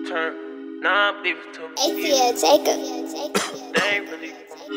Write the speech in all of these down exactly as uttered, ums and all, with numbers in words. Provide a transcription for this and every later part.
turn non-believers to believers. Take it. They ain't really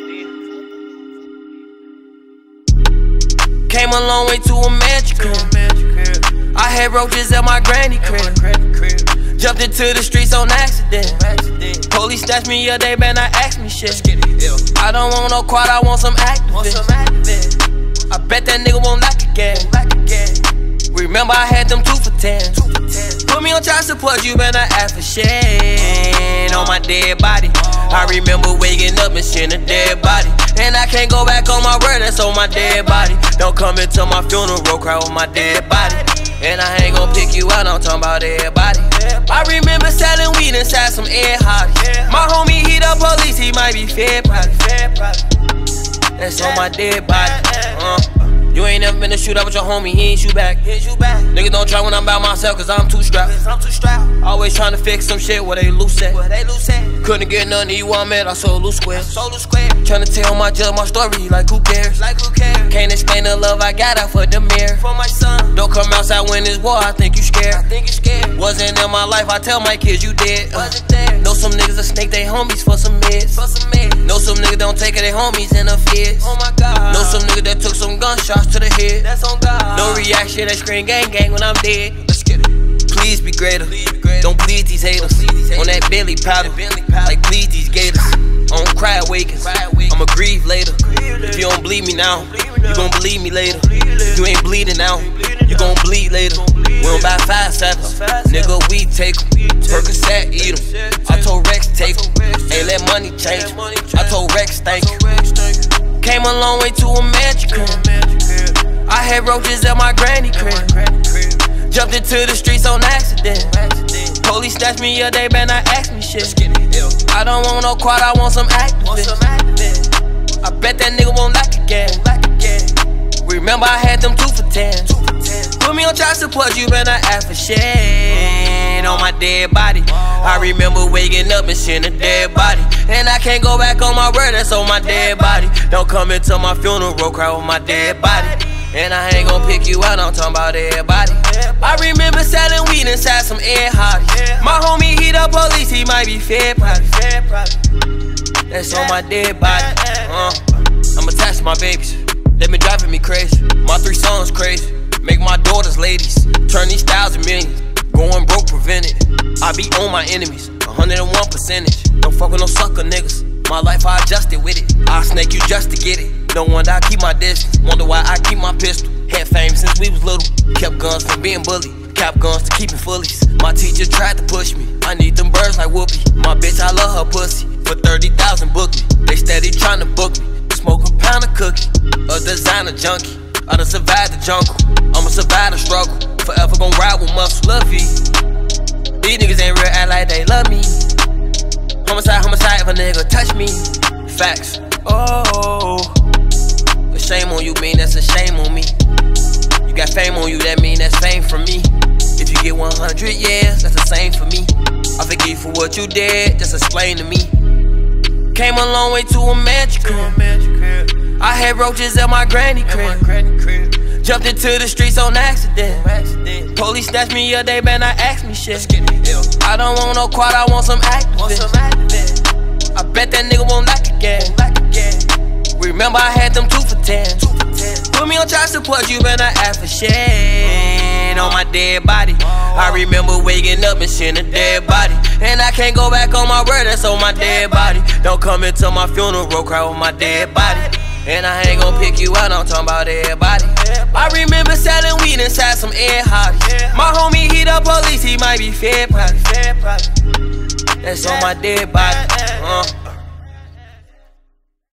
came a long way to a magic crib. I had roaches at my granny crib. Jumped into the streets on accident. Police snatched me up, they better not ask me shit. I don't want no quad, I want some activists. I bet that nigga won't like again. Remember I had them two for ten. Put me on child support, you better not ask for shit. On my dead body, I remember waking up and seeing a dead body. And I can't go back on my word, that's on my dead body. Don't come into my funeral, cry with my dead body. And I ain't gon' pick you out, I'm talking about everybody. I remember selling weed inside some air hotties. My homie, he the police, he might be fed probably. That's on my dead body. uh. You ain't never been to shoot up with your homie, he ain't shoot back. Niggas don't try when I'm by myself, cause I'm too strapped. Always trying to fix some shit where they loose at. Couldn't get none of you I met, I sold loose squares. Trying to tell my judge my story, like who cares? Can't explain the love I got out for the mirror. Don't come outside when it's war, I think you scared. Wasn't in my life, I tell my kids you dead. uh. Know some niggas that snake they homies for some meds. Know some niggas don't take it, they homies in the feds. Know some niggas that took some gunshots to the head. No reaction, that scream gang gang when I'm dead. Let's get it. Please be greater. Don't please these haters. On that belly powder, like please these gators. I don't cry awakens, I'ma grieve later. If you don't believe me now, you gon' believe me later. If you ain't bleeding now, you gon' bleed later. We don't buy five sevens, nigga, we take em. Percocet, eat em. I told Rex take em. Ain't let money change em. I told Rex thank you. Came a long way to a magic crib. I had roaches at my granny crib. Jumped into the streets on accident. Police snatched me up, they better not ask me shit. I don't want no quad, I want some activists. I bet that nigga won't like again. Remember I had them two for ten. Put me on child support, you better not ask for shit. On my dead body, I remember waking up and seeing a dead body. And I can't go back on my word, that's on my dead body. Don't come into my funeral, cry with my dead body. And I ain't gon' pick you out, I'm talking about everybody. I remember selling weed inside some air hotties. My homie, he the police, he might be fed probably. That's on my dead body. uh. I'm attached to my babies, they been driving me crazy. My three sons crazy, make my daughters ladies. Turn these styles to millions, going broke prevented. I be on my enemies, one hundred and one percentage. Don't fuck with no sucker niggas, my life I adjusted with it. I snake you just to get it. No wonder I keep my distance, wonder why I keep my pistol. Had fame since we was little, kept guns from being bullied. Cap guns to keeping fullies. My teacher tried to push me, I need them birds like Whoopi. My bitch, I love her pussy, for thirty thousand book me. They steady trying to book me, smoke a pound of cookie. A designer junkie, I done survived the jungle. I'ma survive the struggle, forever gon' ride with muscle. Love you. These niggas ain't real, act like they love me. Homicide, homicide, if a nigga touch me. Facts. Oh, a shame on you, mean that's a shame on me. You got fame on you, that mean that's fame from me. If you get one hundred years, that's the same for me. I forgive you for what you did, just explain to me. Came a long way to a magic crib. I had roaches at my granny crib. Jumped into the streets on accident. Police snatched me up, they better not ask me shit. I don't want no quad, I want some activists. I bet that nigga won't like again. Remember I had them two for ten. Put me on child support, you better not ask for shit. On my dead body, I remember waking up and seeing a dead body. And I can't go back on my word, that's on my dead body. Don't come into my funeral, cry with my dead body. And I ain't gon' pick you out, I'm talking about everybody. I remember selling weed inside some air hotties. My homie, he the police, he might be fed probably. That's on my dead body. uh.